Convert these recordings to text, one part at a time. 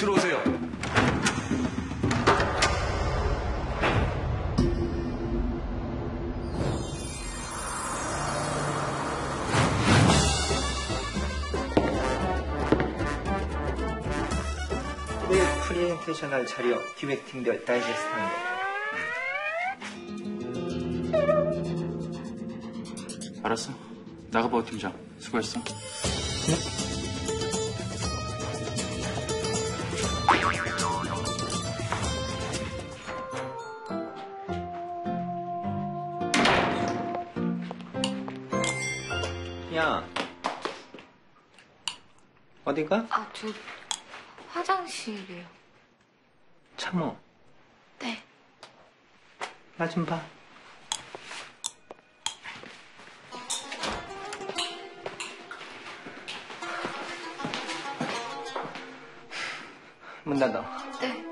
들어오세요. 네, 프레젠테이셔널 자료 기획팀별 다이제스트 한 거. 알았어. 나가봐, 팀장. 수고했어. 네? 야, 어디가? 아, 저 화장실이요. 참어. 네. 나 좀 봐. 문 닫아. 네.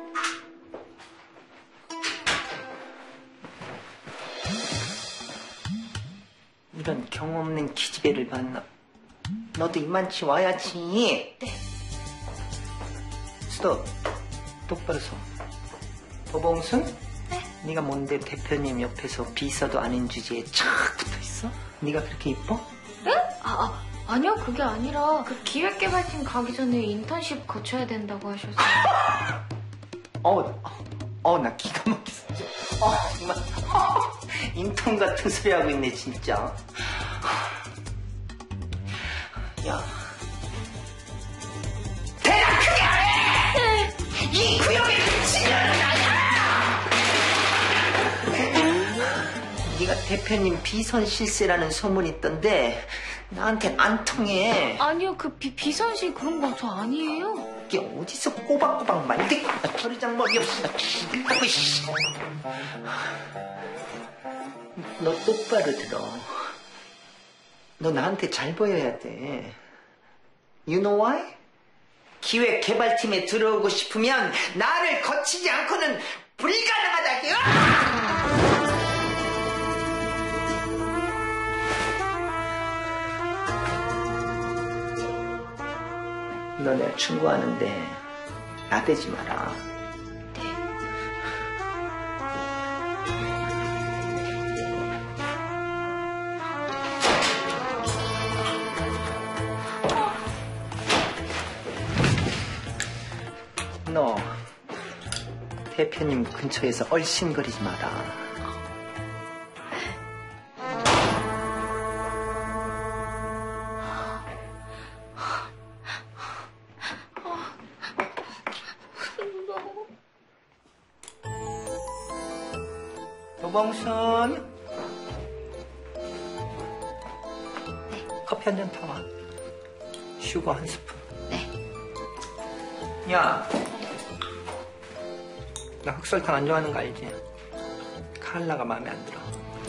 이런 경험 없는 기집애를 만나. 너도 이만치 와야지. 네. 스톱. 똑바로 서. 도봉순? 네. 네가 뭔데 대표님 옆에서 비서도 아닌 주제에 착 붙어있어? 네가 그렇게 이뻐? 네? 아니요, 그게 아니라 그 기획개발팀 가기 전에 인턴십 거쳐야 된다고 하셔서. 나 기가 막혔어. 정말. 인턴 같은 소리 하고 있네, 진짜. 야. 대답 크게 안 해! 네. 이 구역에 미친년은 아니야! 네가 대표님 비선 실세라는 소문이 있던데 나한테 안 통해. 아니요, 그 비선실 그런 거 저 아니에요. 이게 어디서 꼬박꼬박 말대 버르장머리 없이 기다고 씨. 너 똑바로 들어. 너 나한테 잘 보여야 돼. You know why? 기획개발팀에 들어오고 싶으면 나를 거치지 않고는 불가능하다고요. 너 내가 충고하는데 나대지 마라. 네. 너 대표님 근처에서 얼씬거리지 마라. 도봉순. 네. 커피 한 잔 타와. 슈거 한 스푼. 네. 야, 나 흑설탕 안 좋아하는 거 알지? 칼라가 마음에 안 들어.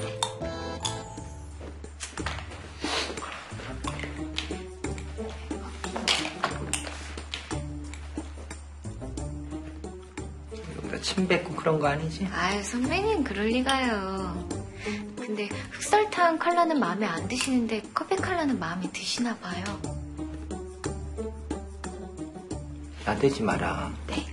너 침 뱉고 그런 거 아니지? 아유, 선배님 그럴 리가요. 근데 흑설탕 컬러는 마음에 안 드시는데 커피 컬러는 마음에 드시나 봐요. 나대지 마라. 네.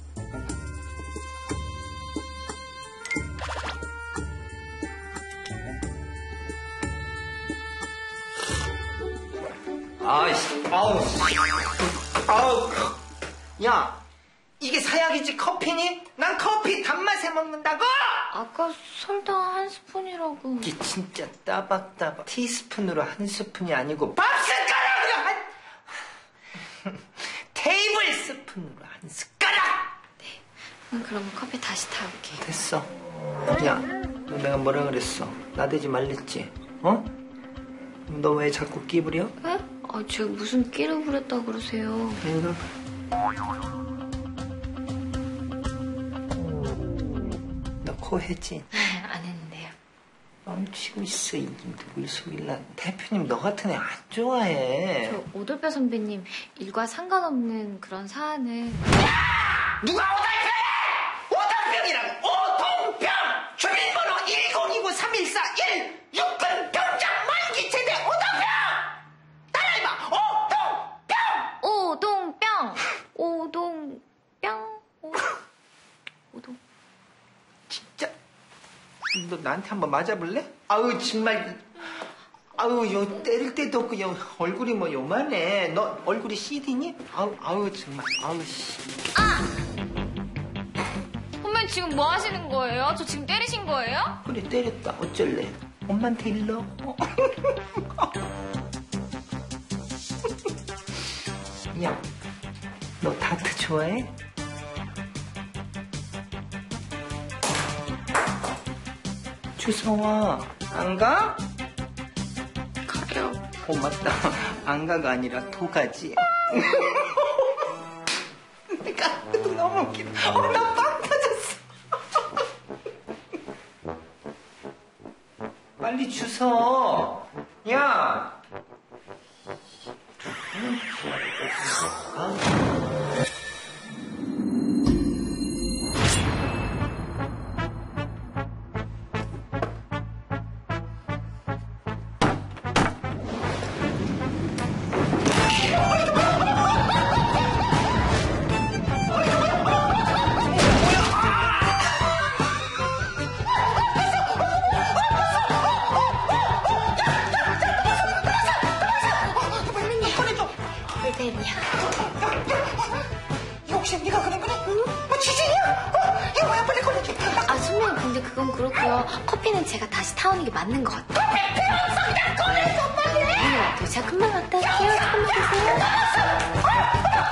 아이씨, 아우. 야, 이게 사약이지 커피니? 난 커피 단맛에 먹는다고! 아까 설탕 한 스푼이라고. 이게 진짜 따박따박. 티스푼으로 한 스푼이 아니고 밥 숟가락으로 테이블 스푼으로 한 숟가락! 그럼 커피 다시 타올게. 됐어. 야, 너 내가 뭐라 그랬어? 나대지 말랬지? 어? 너 왜 자꾸 끼부려? 네? 제가 무슨 끼를 부렸다고 그러세요. 이거 너 코 했지? 안 했는데요. 멈추고 있어. 이 누굴 속일라. 대표님 너 같은 애 안 좋아해. 저 오돌뼈 선배님 일과 상관없는 그런 사안을. 누가 오달병이라고? 오동병! 주민번호 1029-3141 육군 병장 만기 제대 오동병! 따라해봐. 오동병! 오동병! 오동... 너 나한테 한번 맞아볼래? 아우 정말. 아우 요 때릴 때도 없고 요 얼굴이 뭐 요만해. 너 얼굴이 CD니? 아우 정말. 아우 씨. 선배님 지금 뭐 하시는 거예요? 저 지금 때리신 거예요? 그래 때렸다. 어쩔래? 엄마한테 일러. 야, 너 다트 좋아해? 주성아, 안 가? 가요. 맞다. 안 가가 아니라 도가지. 내가 너무 웃기다. 나 빵 터졌어. 빨리 주워. 야. 혹시 네가 그런 거니? 지진이야? 이거 뭐야? 빨리 꺼내줘. 선배님 근데 그건 그렇고요. 커피는 제가 다시 타오는 게 맞는 것 같아요. 필요 없어. 그냥 꺼내줘 빨리. 네, 제가 금방 갔다 올게요. 조금만 계세요.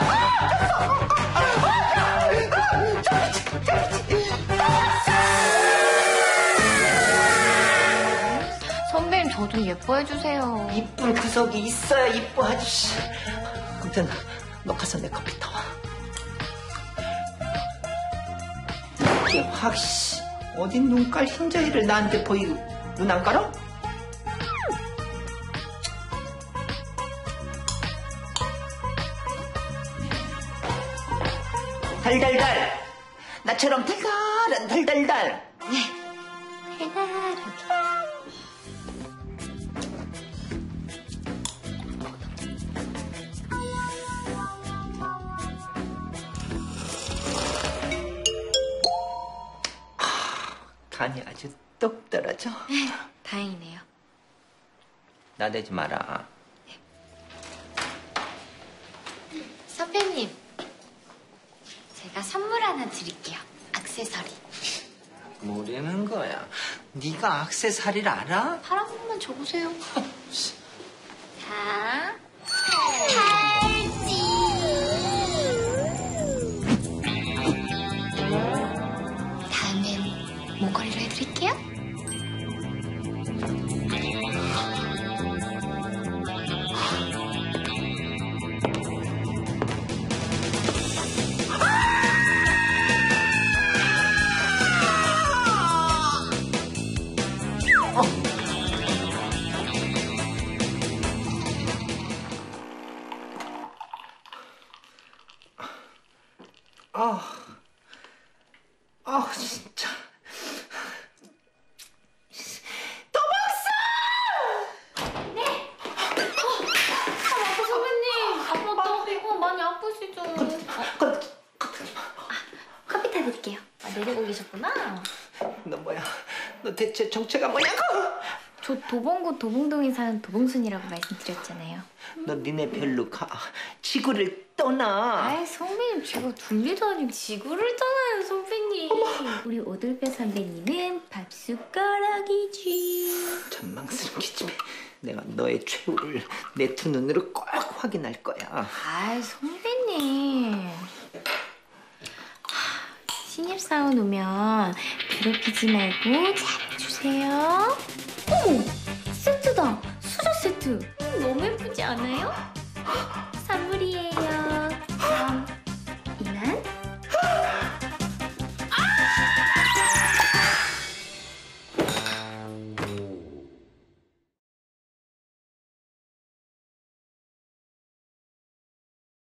선배님 저 좀 예뻐해주세요. 이쁜 구석이 있어야 이뻐하지. 아무튼 너 가서 내 커피 타와. 이게 확 씨. 어딘 눈깔 흰자위를 나한테 보이고 눈 안 깔아? 달달달. 나처럼 달달한 달달달. 달달하게. 간이 아주 똑 떨어져. 다행이네요. 나대지 마라. 선배님, 제가 선물 하나 드릴게요. 액세서리. 뭐라는 거야? 네가 액세서리를 알아? 팔 한 번만 줘보세요. 자, 팔찌. 다음엔 목걸이로 해드릴게요. 진짜. 선배님, 아빠 많이 아프시죠? 커피 타드릴게요. 내리고 계셨구나. 너 뭐야? 너 대체 정체가 뭐냐고? 저 도봉구 도봉동에 사는 도봉순이라고 말씀드렸잖아요. 너 니네 별로 가. 지구를 떠나. 아이 선배님 제가 둘리도 아니고 지구를 떠나요 선배님. 우리 오돌뼈 선배님은 밥숟가락이지. 전망스럽겠지. 내가 너의 최후를 내 두 눈으로 꼭 확인할 거야. 아이 선배님. 신입사원 오면 괴롭히지 말고 잘해주세요. 어머! 세트다! 수저 세트! 너무 예쁘지 않아요?